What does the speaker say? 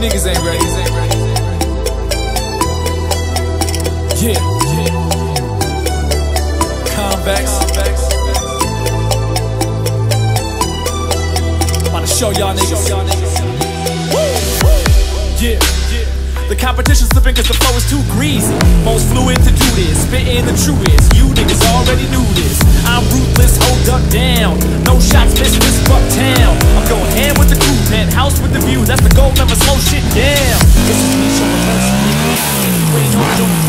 niggas ain't ready. Yeah. Convex. About to show y'all niggas. Yeah. The competition's slipping cause the flow is too greasy. Most fluid to do this, spitting the truest. You niggas already knew this. I'm ruthless, hold up down. No shots missed this Bucktown. I'm going hand with the crew, penthouse with the view. That's the goal, never slow shit down. This is me showing mercy, nigga. You ain't on